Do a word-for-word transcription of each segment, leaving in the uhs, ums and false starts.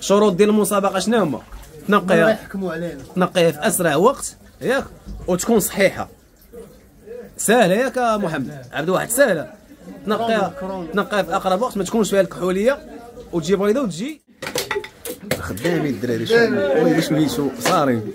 الشروط ديال المسابقه شنو هما؟ تنقيها يحكموا علينا تنقيها في اسرع وقت ياك، وتكون صحيحه. سهله ياك محمد عبد الواحد، سهله. تنقيها تنقيها في اقرب وقت، ما تكونش فيها الكحوليه، وتجي بيضه وتجي خدامين الدراري. شوف شنو هيشو صارين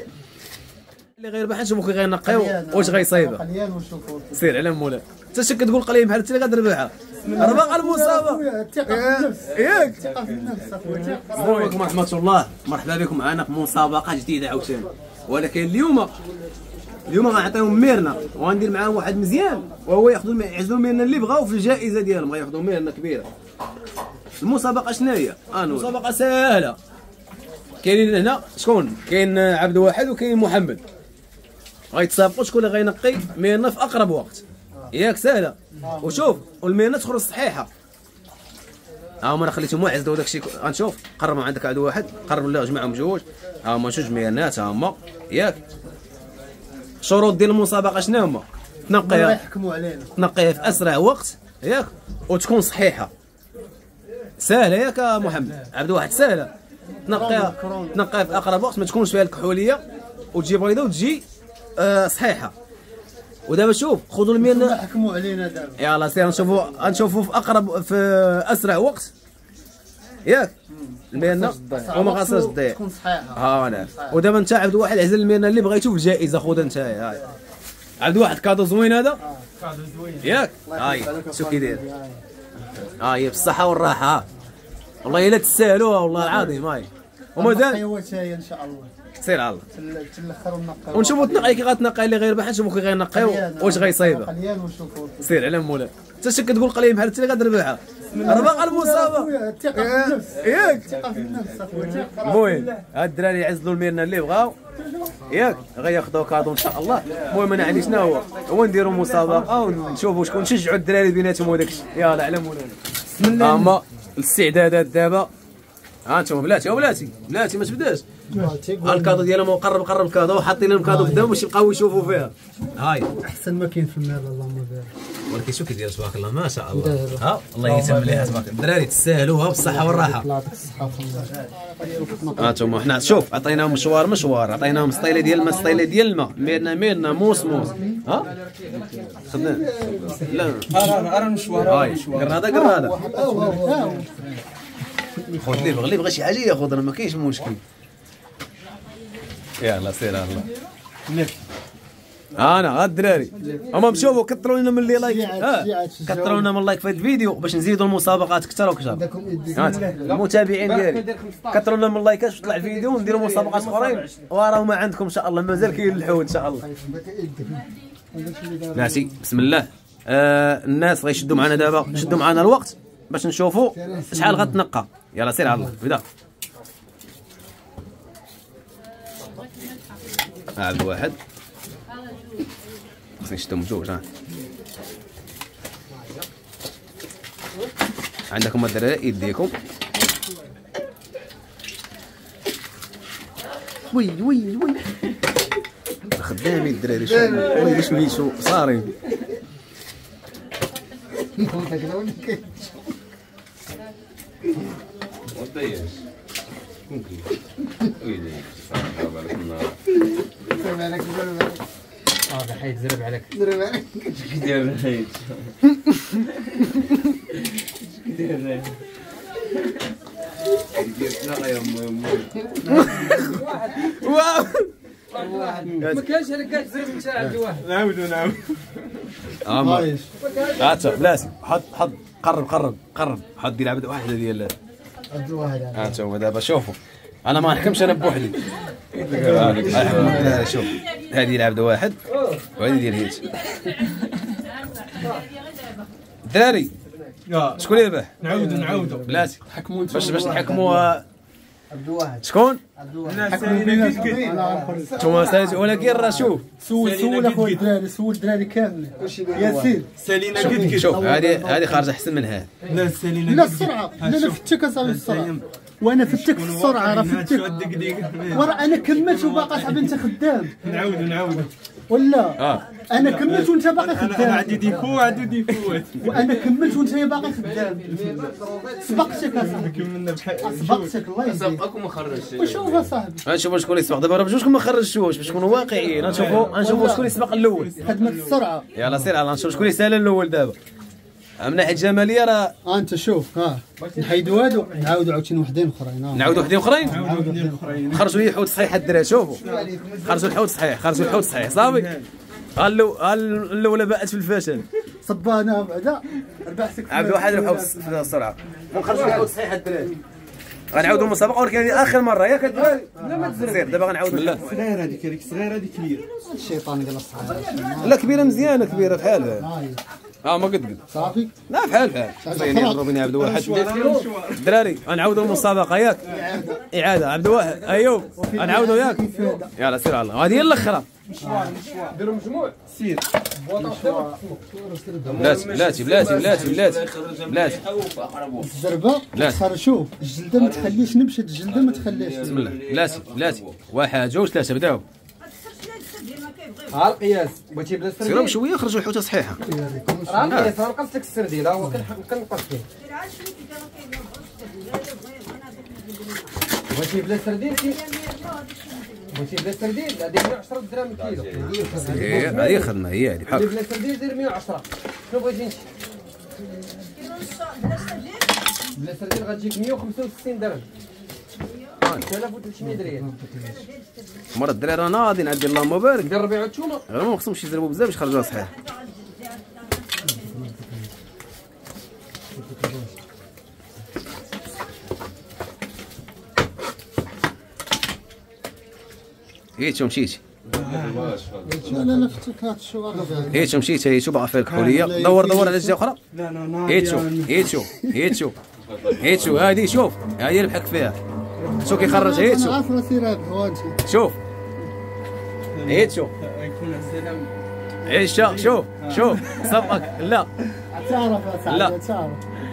اللي غير بحال نشوفو كي غينقيو واش غيصايبها. سير على مولاك انت شك تقول قليل بحال انت اللي غتربحها. ربح المسابقه، الثقه في النفس ياك الثقه في النفس اخويا. السلام عليكم ورحمه الله، مرحبا بكم معنا في مسابقه جديده عاوتاني. ولكن اليوم اليوم غنعطيهم ميرنا وغندير معاهم واحد مزيان، وهو ياخذوا يعزلوا ميرنا اللي بغاو في الجائزه ديالهم، غياخذوا ميرنا كبيره. المسابقه شنو هي؟ المسابقه سهله. كاينين هنا شكون؟ كاين عبد الواحد وكاين محمد، غيتسابقوا شكون اللي غينقي ميرنا في اقرب وقت. ياك سهله. وشوف والميرنا تخرج صحيحه. ها هما انا خليتهم واعزلوا داكشي. غنشوف قرب عندك عبد الواحد، قرب ولا جمعهم جوج. ها هما جوج ميرنات، ها هما ياك. الشروط ديال المسابقه شنو هما؟ تنقيها يحكموا علينا تنقيها في اسرع وقت ياك، وتكون صحيحه. سهله ياك محمد عبد الواحد، سهله. تنقيها تنقيها في اقرب وقت، ما تكونش فيها الكحوليه، وتجي بيضه وتجي آه صحيحه. ودابا شوف خذوا الميرنا يحكموا علينا دابا. يلاه سير نشوفوا غنشوفوا في اقرب في اسرع وقت ياك. الميرنا وما خاصهاش تضيع، تكون صحيحه. ها انا. ودابا انت عبد الواحد عزل الميرنا اللي بغيتو في الجائزه، خذها انت. هاي عبد الواحد كادو زوين هذا. كادو زوين ياك. هاي شوف كي داير. هاي بالصحه والراحه. والله الا تستاهلوها والله العظيم. هاي ومازال ان شاء الله. سير على الله تالاخر ونقيو ونشوفوا تنقي كي غتنقي اللي غير بحال نشوفوا كي غينقيو واش غيصايبها. قليل ونشوفوا. سير على مولاك انت شك تقول قليل بحال انت اللي غتربحها. ربح المسابقه، الثقه في النفس ياك الثقه في النفس اخويا. المهم هاد الدراري يعزلوا الميرنا اللي بغاو ياك، غياخذوا كادو ان شاء الله. المهم انا عندي شنو هو هو نديروا مسابقه ونشوفوا شكون، نشجعوا الدراري بيناتهم وداك الشيء. يلاه على مولانا. بسم الله. هما الاستعدادات دابا. ها انتم بلاتي وبلاتي بلاتي ما تبداش. ها الكادو ديالهم قرب قرب الكادو، وحاطين لهم كادو قدام باش يبقاو يشوفوا فيها. هاي احسن ما كاين في المال اللهم بارك. ولكن شوف كيدير تبارك الله ما شاء الله. ها الله يتم ليها تبارك الدراري تستاهلوها بالصحه والراحه. الله يعطيك الصحه والله. ها انتم حنا شوف عطيناهم مشوار مشوار، عطيناهم سطيله ديال الماء سطيله ديال الماء، ميرنا ميرنا موس موس. ها خدنا لا راه راه مشوار. هاي قراده قراده. خذ اللي بغى اللي بغى شي حاجه ياخذ، راه ما كاينش مشكل. يلا سير الله. انا ها الدراري هما مشاو كثروا لنا من اللي لايك. ها كثروا لنا من اللايك في هذا الفيديو باش نزيدوا المسابقات اكثر واكثر. المتابعين ديالي كثروا لنا من اللايكات باش يطلع الفيديو ونديروا مسابقات اخرين، وراه ما عندكم ان شاء الله مازال كاين الحوت ان شاء الله. ماشي بسم الله. آه الناس غيشدوا معنا دابا، شدوا معنا الوقت باش نشوفوا شحال غتنقى. يلا سير على الله بدا. عبد الواحد خصني نشدهم جوج. ها عندكم الدراري يديكم. وي وي وي خدامين الدراري. شوف والله شنو هيشو صارين. اه حيت زرب عليك زرب عليك. اش كدير حيت اش كدير واو ما كانش هذاك كتزرب انت عبد الواحد. نعاودو نعاودو. اه هات بلاتي حط حط قرب قرب قرب حط ديال عبد واحده ديال عبد الواحد. ها انتم دابا شوفوا انا ما نحكمش انا بوحدي. الدراري شوف هذه ديال عبد واحد وهذه ديال هيت. الدراري شكون اللي ربح؟ نعاودو نعاودو بلاتي حكموا باش باش نحكموا عبد الواحد. شكون؟ عبد الواحد. نتوما ساليتو ولكن راه شوف سول سول اخويا الدراري، سول الدراري كاملين. ياسين سالينا قد قد. شوف هذه هذه خارجه احسن من هذه. لا سالينا لا السرعه لا لا فتك اصاحبي السرعه. وانا فتك في السرعه راه فتك وراه انا كملت وباقي صاحبي انت خدام. نعاودو نعاودو ولا اه انا كملت وانت باقي انا خدام. عندي ديفو عندي ديفوات وانا كملت وانت باقي خدام. سبقتك اصاحبي كملنا بحال سبقتك الله يهديك. سبقك وما خرجش. وشوف اصاحبي غنشوفوا شكون يسبق دابا، راه بجوجكم ما خرجتوش باش نكونوا واقعيين. غنشوفوا غنشوفوا شكون يسبق الاول. خدمه السرعه. يلا سير على نشوف شكون يسال الاول دابا. من ناحيه الجماليه راه ها انت شوف ها نحيدوا هادو نعاودوا عاوتاني وحدين اخرين. ها نعاودوا وحدين اخرين. نعاودو وحدين اخرين. خرجوا لي الحوت صحيح الدراري، شوفوا خرجوا الحوت صحيح، خرجوا الحوت صحيح صافي. هالو الاولى باءت في الفشل. صبانه بعدا ربحتك. عبد الواحد الحوت في السرعه ونخرجوا الحوت صحيح الدراري. غنعاودوا المسابقه ولكن اخر مره ياك الدراري. لا ما تزرير دابا غنعاودوا. لا صغيره هذيك هذيك صغيره هذيك كبير. الشيطان قال الصحيح. لا كبيره مزيانه كبيره بحالها. هاي اه ما قد قد صافي. لا بحال بحال زين يضرب بني عبد الواحد. الدراري غنعاودوا المسابقه ياك اعاده. عبد الواحد ايوب غنعاودوا ياك. يلا سير على الله. هذه هي الاخرى. ديروا مجموع سير بلاتي بلاتي بلاتي بلاتي بلاتي بلاتي الزربه صار شوف الجلده ما تخليش نمشي، الجلده ما تخليش. بسم الله بلاتي بلاتي واحد جوج ثلاثه بداو. ها القياس بغيتي بلا سيروا سردين بشويه خرجوا الحوته صحيحه. راه القياس راه نقص لك السردين هو كنقص فيه. بغيتي بلا سردين بغيتي بلا سردين هذه مية وعشرة درهم الكيلو. ايه هذه خدمه هي هذه بحال بلا سردين دير مية وعشرة. شنو بغيتي انت؟ بلا سردين غتجيك مية وخمسة وستين درهم ثلاثة آلاف وثلاثمية ريال. مرة الدراري راه ناضيين عندي اللهم بارك. دير ربيع التومه غير ما خصهمش يضربوا بزاف باش يخرجوها صحيح. هيتو مشيتي لا لا لا فتك هاد الشغل. هيتو مشيتي هيتو باغا فيها الكحوليه. دور دور على جهه اخرى. لا لا لا هيتو هيتو هيتو هيتو هذه شوف هذه اللي بحك فيها. شوف كيخرج هيتو. انا عارف راسي رابح وانت شوف هيتو يكون السلام عيشة. شوف شوف سبقك. لا تعرف لا. تعرف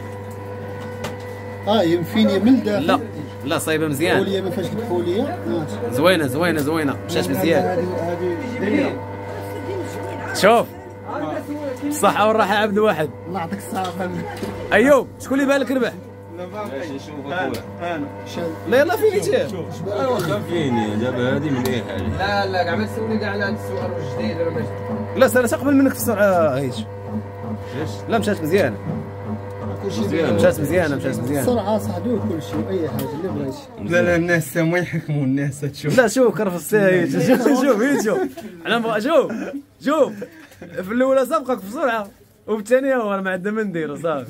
اه يمفيني من الداخل. لا لا صايبه مزيان حوليه ما فيهاش الحوليه. ماشي زوينه زوينه زوينه مشات مزيان. هذه دايره شوف الصحة والراحة عبد الواحد. الله يعطيك الصحه. ايوب شكون اللي بالك ربح؟ لا باقي انا لا يلا فيني تيه. واخا فيني دابا هذه من اي حاجه. لا لا كاع ما تسولني كاع على هذا السؤال واش جديد ولا ماشي. لا سنة تقبل منك في السرعة هيش. لا مشات مزيانة مشات مزيانة مشات مزيانة. السرعه صاحبي وكل شيء اي حاجه اللي بغيتي. لا لا الناس ما يحكموا الناس تشوف. لا شوف كرف الساهي. شوف شوف هيت شوف انا نبغى شوف شوف في الاولى سبقك في السرعة وفي الثانية هو ما عندنا ما ندير صافي.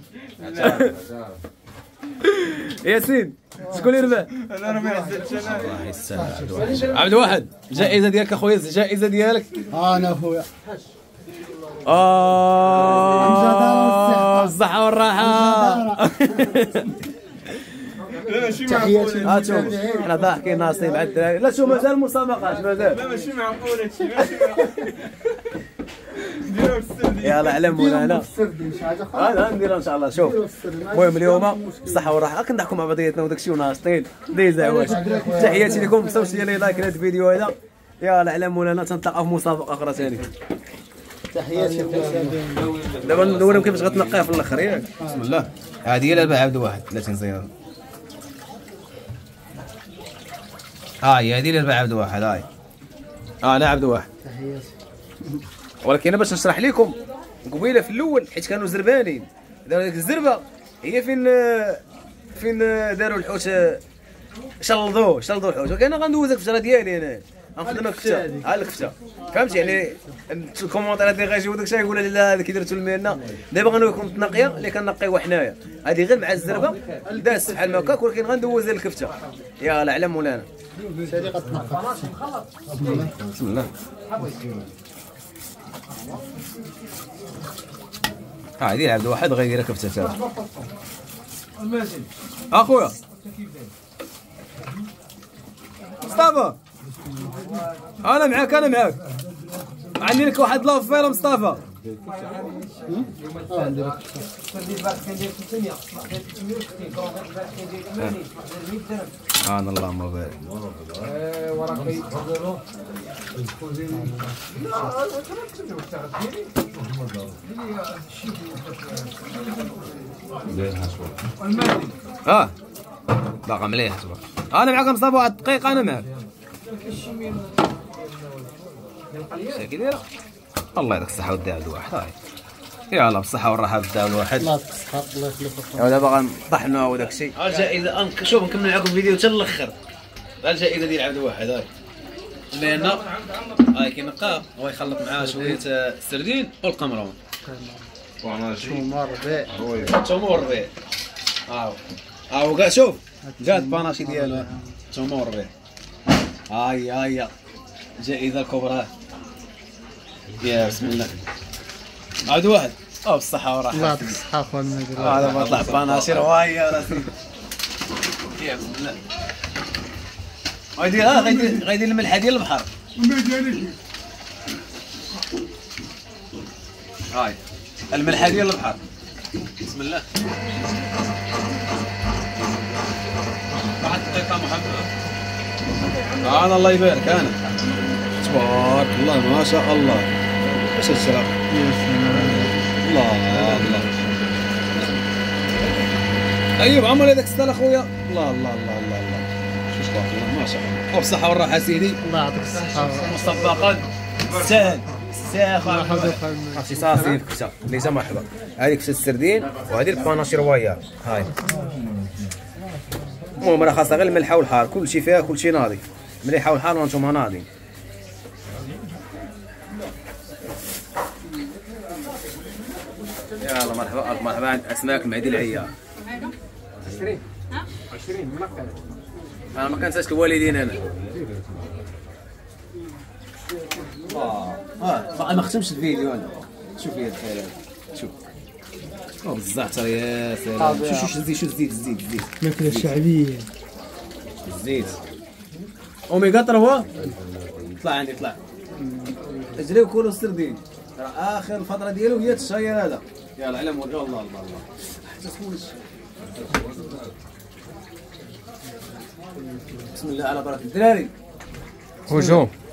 ياسين شكون اللي ربح؟ انا راه ما عزلتش انا. الله يستر عبد الواحد الجائزة ديالك اخويا الجائزة ديالك. انا اخويا اه الصحة والراحة. لا ماشي تحياتي معقول. ها شوف حنا ضاحكين ناصين مع الدراري. لا شوف مازال المسابقات مازال. لا ماشي معقول هادشي ماشي معقول. ديروا السردين. يلا على مولانا السردين شي حاجه اخرى. هذا نديرها ان شاء الله. شوف المهم اليوم الصحة والراحة كنضحكوا مع بعضياتنا وداك الشيء وناشطين ديزا واش. تحياتي لكم ما تنساوش ديروا لي لايك لهذا الفيديو هذا. يلا على مولانا تنتلاقاو في مسابقة أخرى ثاني. تحياتي دابا نوريهم كيفاش غتنقيها في الاخر ياك. بسم الله هذه هي الاربعه عبد واحد ثلاثين زياده. هاي هذه الاربعه عبد واحد هاي. اه انا عبد واحد. تحياتي. ولكن انا باش نشرح لكم قبيله في الاول حيت كانوا زربانين. داروا ديك الزربه هي فين فين داروا الحوت شلضوه شلضوا الحوت. ولكن انا غندوز لك الفجره ديالي انا غنخدم لك الكفته. ها الكفته فهمت يعني الكومونتيرات اللي غيجيو داك الشيء يقول لا هذا كي درتو المهنه. دابا غنوريكم التنقيه اللي كنقيوها حنايا. هذه غير مع الزربه داز بحال هكاك ولكن غندوز لها الكفته. يلا على مولانا. سالي غتنقى. بسم الله. ها هذه عبد واحد غيدير كفته تاعو. اخويا مصطفى انا معاك انا معاك. عندي لك واحد لافير مصطفى. السردين البارح كان داير ثلاثمية، صباح داير ثلاثمية وستين، كروفيط البارح كان داير ثمانين، صباح داير مية درهم. سبحان الله ما بارك. وراقي اه باقي مليح تبارك. انا معاك مصطفى واحد الدقيقه انا معاك. كي دايره الله يعطيك الصحه ودي عبد الواحد. هاي يلا بالصحه والراحه بداو الواحد. الله يصحى الله يخلفك. دابا غنطحنوا وداك الشيء. الجائزه شوف نكمل معكم الفيديو حتى الاخر. الجائزه ديال عبد الواحد هاي لان هاي كينقاه هو يخلط معاه شويه السردين والقمرون. تومه ربيع تومه وربيع. هاو هاو كاع شوف جات الباناشي ديالو تومه وربيع. هاي هاي الجائزه الكبرى. يا بسم الله عبد الواحد او بالصحه والراحه. الله يعطيك الصحة اخويا المدير. هذا ما طلع باناشير وهاي يا راسي. يا بسم الله غيدير اه غيدير غيدير الملحه ديال البحر. هاي الملحه ديال البحر. بسم الله واحد دقيقه محمد. هذا الله يبارك انا تبارك الله ما شاء الله. واش الشراب الله الله. ايوب عمر هذاك ستال اخويا. الله الله الله الله الله شو تبارك الله ما شاء الله. وبالصحه والراحه سيدي. الله يعطيك الصحة. مسبقا سهل ساخ الله يحفظك. شي صافي كبسه ليس مرحبا. هذه كبسه السردين وهذه الباناشي روايه. هاي المهم راه خاصها غير الملحه والحار كل شيء فيها كل شيء ناضي مليحه والحار وانتم ناضيين. يلا مرحبا مرحبا عند اسماك المهدي العيار. عشرين عشرين منقل. انا ما كنساش الوالدين انا. اه اه ما ختمش الفيديو انا. شوف لي الخير شوف او بالزعتر يا سلام. شوف شوف الزيت شوف الزيت الزيت الزيت ماكلة شعبية. الزيت اوميغا ثلاثة. طلع عندي طلع اجري وكلوا السردين راه اخر الفتره ديالو هي الشاير هذا. يلا على مول الله الله الله حتى تخوش. بسم الله على بركه الدراري. هجوم.